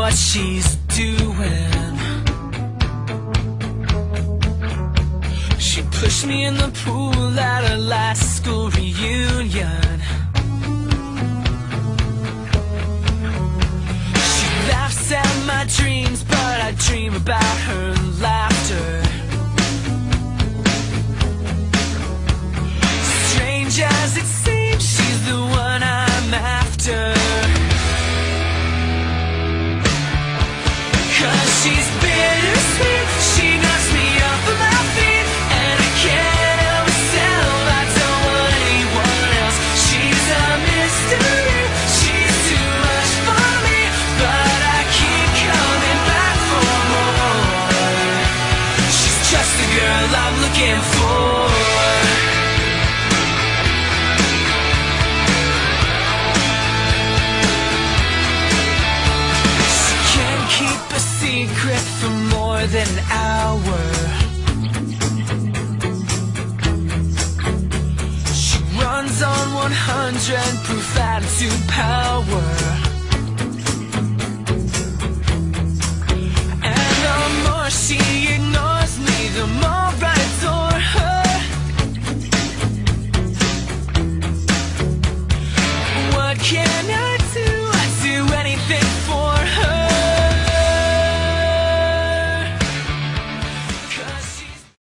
what she's doing. She pushed me in the pool at her last school reunion. She laughs at my dreams, but I dream about her laughter. Strange as it seems, she's the one I'm after. 'Cause she's bittersweet, she knocks me off of my feet, and I can't help myself, I don't want anyone else. She's a mystery, she's too much for me, but I keep coming back for more. She's just the girl I'm looking for. Secret for more than an hour. She runs on 100 proof attitude power.